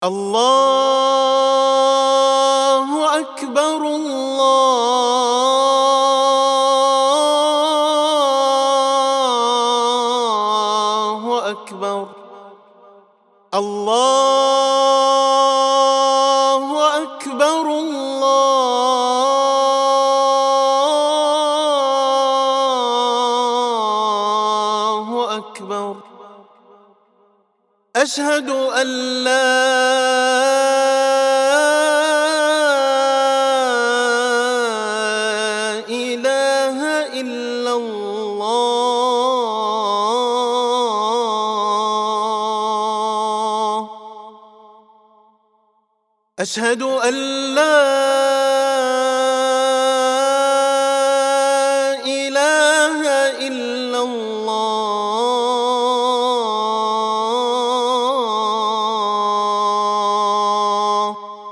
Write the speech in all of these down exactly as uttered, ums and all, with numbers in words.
الله أكبر الله أكبر الله أكبر الله أكبر. أشهد أن لا إله إلا الله. أشهد أن لا إله إلا الله.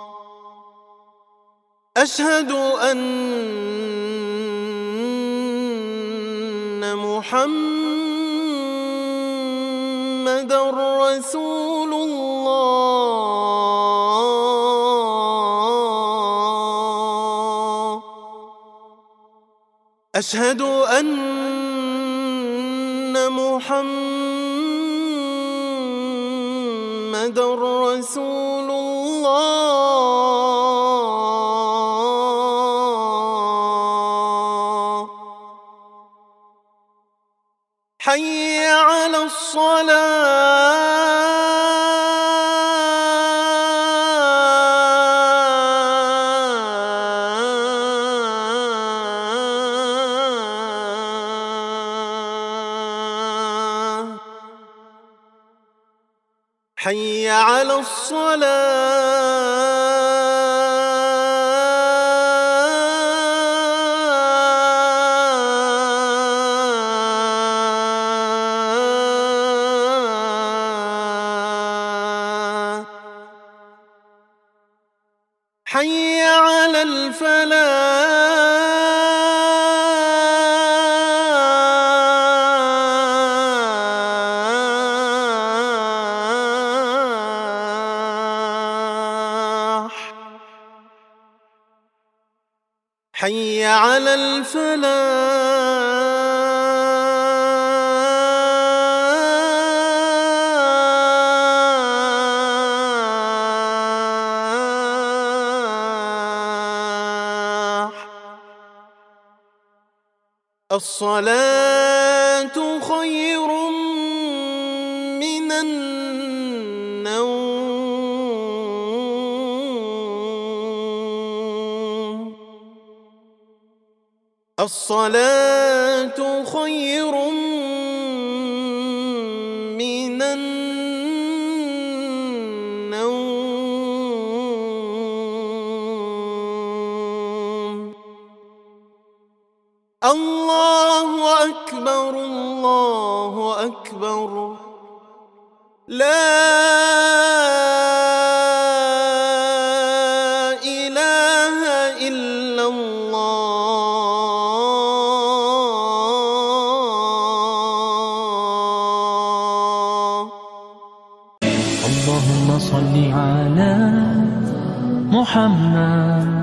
أشهد أن محمدًا رسول الله. أشهد أن محمدًا رسول الله. حي على الصلاة. حي على الصلاة. حي على الفلاح. حي على الفلاح. الصلاة خير من النوم. الصلاة خير من النوم. الله أكبر الله أكبر. لا إله إلا الله. اللهم صل على محمد